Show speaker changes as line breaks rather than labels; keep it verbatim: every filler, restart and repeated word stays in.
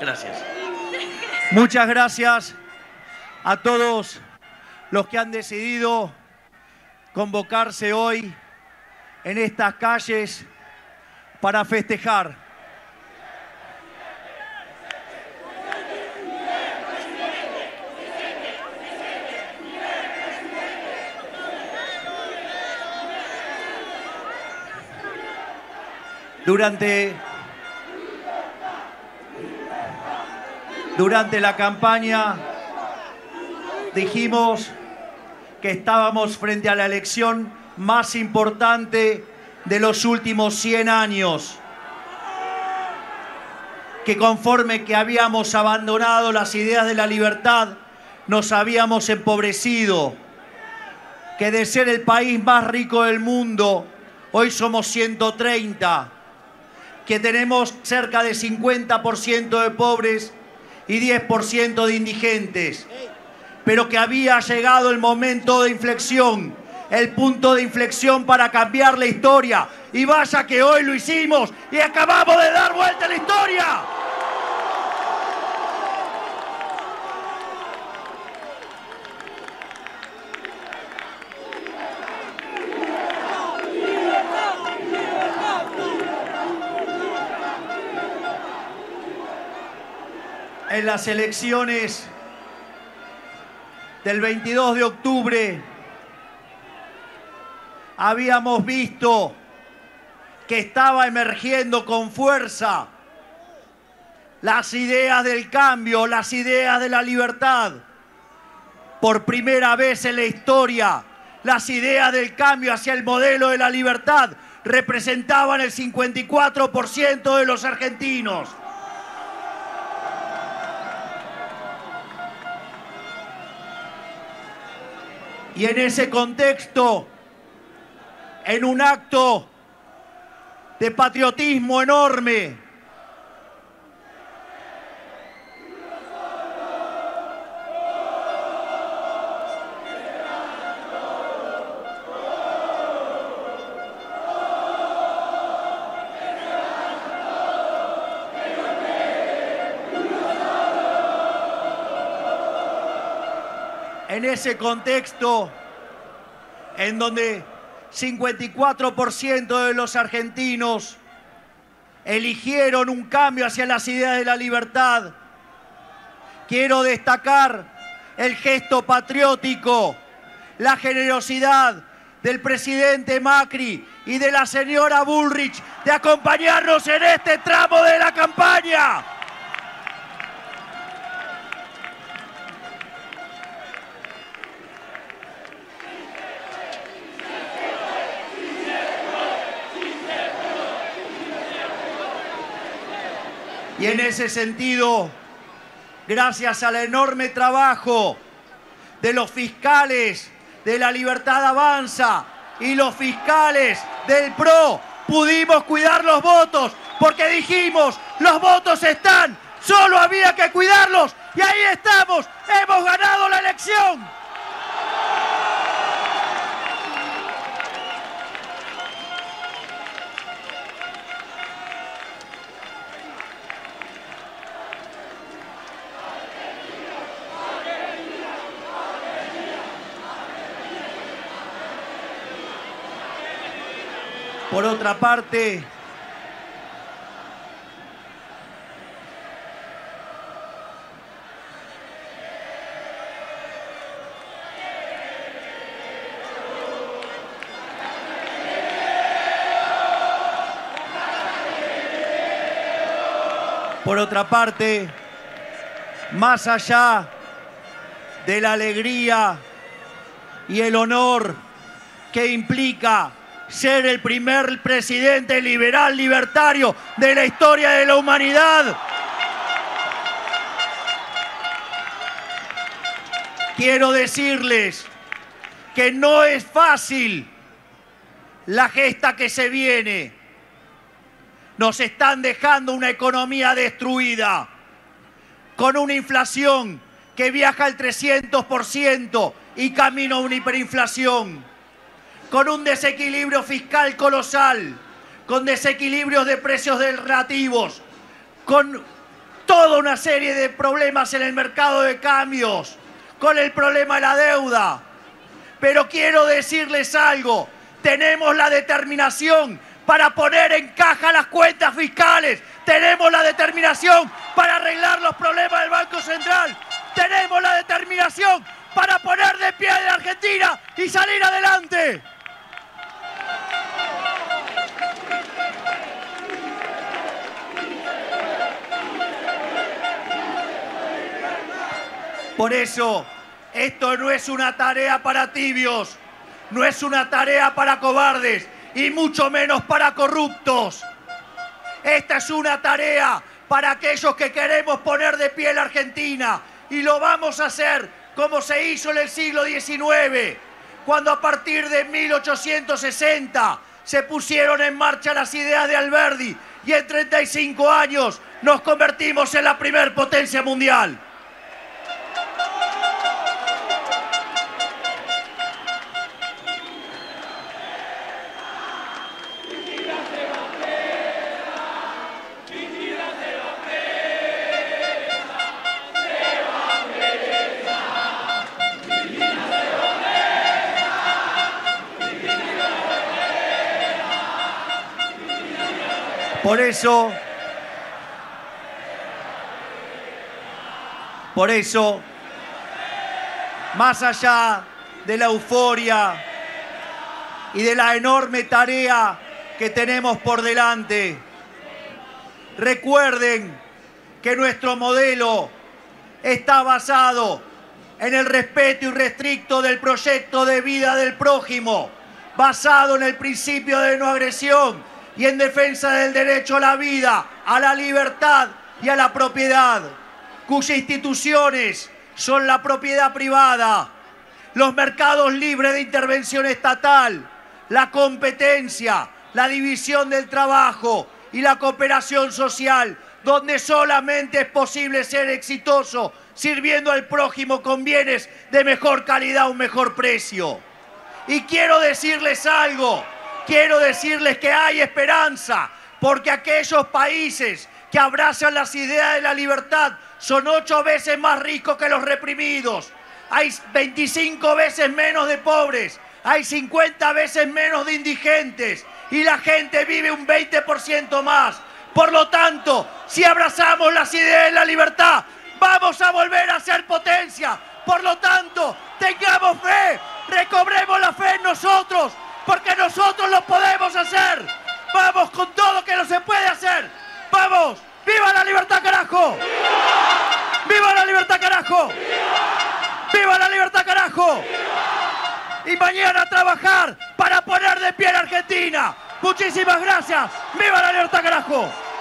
Gracias. Muchas gracias a todos los que han decidido convocarse hoy en estas calles para festejar. Durante, durante la campaña dijimos que estábamos frente a la elección más importante de los últimos cien años, que conforme que habíamos abandonado las ideas de la libertad, nos habíamos empobrecido, que de ser el país más rico del mundo, hoy somos ciento treinta, que tenemos cerca de cincuenta por ciento de pobres y diez por ciento de indigentes, pero que había llegado el momento de inflexión, el punto de inflexión para cambiar la historia. Y vaya que hoy lo hicimos y acabamos de dar vuelta a la historia. En las elecciones del veintidós de octubre habíamos visto que estaba emergiendo con fuerza las ideas del cambio, las ideas de la libertad. Por primera vez en la historia, las ideas del cambio hacia el modelo de la libertad representaban el cincuenta y cuatro por ciento de los argentinos. Y en ese contexto, en un acto de patriotismo enorme, en ese contexto en donde cincuenta y cuatro por ciento de los argentinos eligieron un cambio hacia las ideas de la libertad, quiero destacar el gesto patriótico, la generosidad del presidente Macri y de la señora Bullrich de acompañarnos en este tramo de la campaña. Y en ese sentido, gracias al enorme trabajo de los fiscales de La Libertad Avanza y los fiscales del P R O, pudimos cuidar los votos, porque dijimos, los votos están, solo había que cuidarlos, y ahí estamos, hemos ganado la elección. Por otra parte, por otra parte, más allá de la alegría y el honor que implica ser el primer presidente liberal libertario de la historia de la humanidad, quiero decirles que no es fácil la gesta que se viene. Nos están dejando una economía destruida, con una inflación que viaja al trescientos por ciento y camino a una hiperinflación, con un desequilibrio fiscal colosal, con desequilibrios de precios relativos, con toda una serie de problemas en el mercado de cambios, con el problema de la deuda. Pero quiero decirles algo, tenemos la determinación para poner en caja las cuentas fiscales, tenemos la determinación para arreglar los problemas del Banco Central, tenemos la determinación para poner de pie a la Argentina y salir adelante. Por eso, esto no es una tarea para tibios, no es una tarea para cobardes y mucho menos para corruptos. Esta es una tarea para aquellos que queremos poner de pie la Argentina y lo vamos a hacer como se hizo en el siglo diecinueve, cuando a partir de mil ochocientos sesenta se pusieron en marcha las ideas de Alberdi y en treinta y cinco años nos convertimos en la primer potencia mundial. Por eso, por eso, más allá de la euforia y de la enorme tarea que tenemos por delante, recuerden que nuestro modelo está basado en el respeto irrestricto del proyecto de vida del prójimo, basado en el principio de no agresión y en defensa del derecho a la vida, a la libertad y a la propiedad, cuyas instituciones son la propiedad privada, los mercados libres de intervención estatal, la competencia, la división del trabajo y la cooperación social, donde solamente es posible ser exitoso sirviendo al prójimo con bienes de mejor calidad a un mejor precio. Y quiero decirles algo. Quiero decirles que hay esperanza, porque aquellos países que abrazan las ideas de la libertad son ocho veces más ricos que los reprimidos. Hay veinticinco veces menos de pobres, hay cincuenta veces menos de indigentes y la gente vive un veinte por ciento más. Por lo tanto, si abrazamos las ideas de la libertad, vamos a volver a ser potencia. Por lo tanto, tengamos fe, recobremos la fe en nosotros, porque nosotros lo podemos hacer. Vamos con todo que no se puede hacer. ¡Vamos! ¡Viva la libertad, carajo! ¡Viva la libertad, carajo! ¡Viva la libertad, carajo! Y mañana a trabajar para poner de pie a la Argentina. Muchísimas gracias. ¡Viva la libertad, carajo!